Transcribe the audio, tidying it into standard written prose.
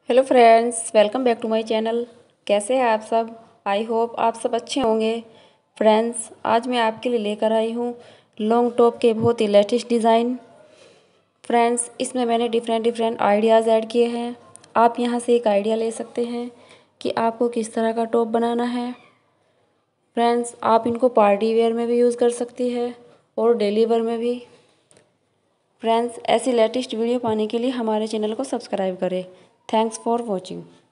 Hello friends, welcome back to my channel. कैसे हैं आप सब? आई होप आप सब अच्छे होंगे। फ्रेंड्स, आज मैं आपके लिए लेकर आई हूँ लॉन्ग टॉप के बहुत ही लेटेस्ट डिज़ाइन। फ्रेंड्स, इसमें मैंने डिफरेंट आइडियाज़ ऐड किए हैं। आप यहाँ से एक आइडिया ले सकते हैं कि आपको किस तरह का टॉप बनाना है। फ्रेंड्स, आप इनको पार्टी वेयर में भी यूज़ कर सकती है और डेली वेयर में भी। फ्रेंड्स, ऐसी लेटेस्ट वीडियो पाने के लिए हमारे चैनल को सब्सक्राइब करें। Thanks for watching.